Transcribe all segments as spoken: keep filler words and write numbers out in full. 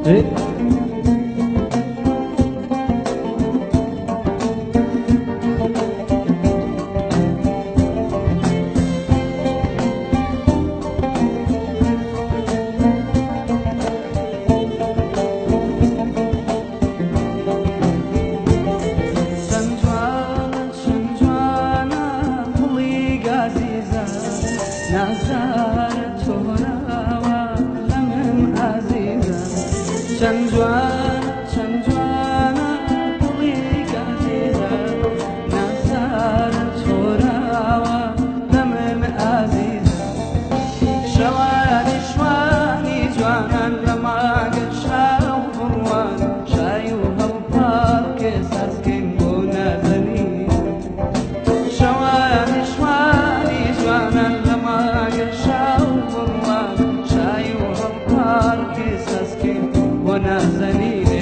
چند جوان چند جوانە دڵی گازیرە نازارە تۆراوە لە من ئازیزە شەوانی شوانی جوانان لە ماگە شاو بڕوان شای و هەڵپاڵکێ سازکەین بۆ نازەنین شەوانی شوانی جوانان لە ماگە شاو بڕوان شای و هەڵپاڵکێ سازکەین بۆ نازەنینێ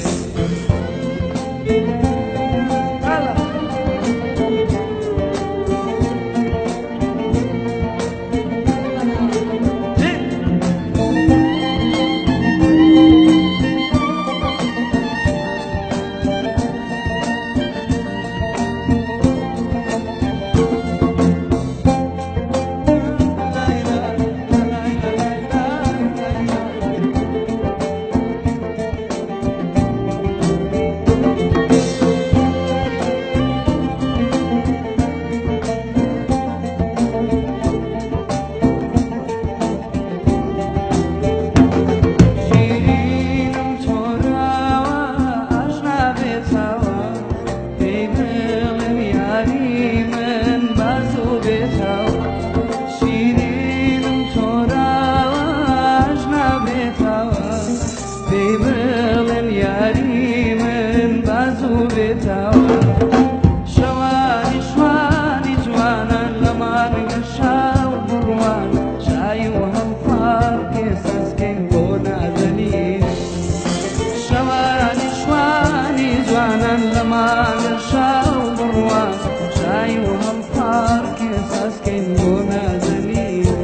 شوانی شوانی جوانان لە مانگە شاو بڕوان شای و هەڵپاڵکێ سازکەین بۆ نازەنین شوانی شوانی جوانان لە مانگە شاو بڕوان شای و هەڵپاڵکێ سازکەین بۆ نازەنین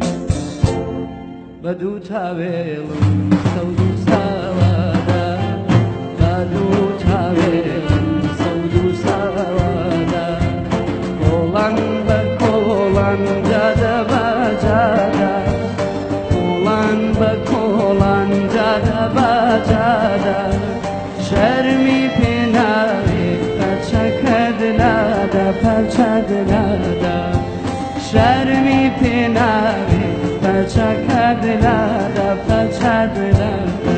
بە دوو تاوێڵم سەود و ساوادا بە دوو تاوێڵم سەود و ساوادا کۆڵان بە کۆڵان جادە بە جادە کۆڵان بە کۆڵان جادە بە جادە شەرمی پێ ناوێ پەرچەکەت لادا پەرچەت لادا شەرمی پێ ناوێ پەرچەکەت لادا پەرچەت لادا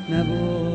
نبود